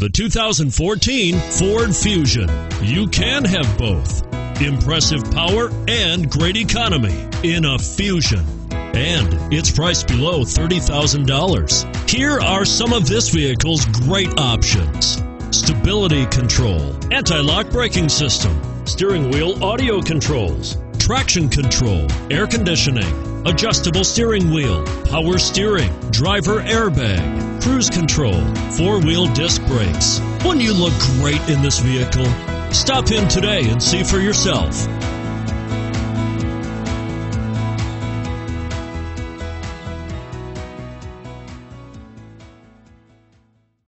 The 2014 Ford Fusion. You can have both. Impressive power and great economy in a Fusion. And it's priced below $30,000. Here are some of this vehicle's great options: stability control, anti-lock braking system, steering wheel audio controls, traction control, air conditioning, adjustable steering wheel, power steering, driver airbag, cruise control, four-wheel disc brakes. Wouldn't you look great in this vehicle? Stop in today and see for yourself.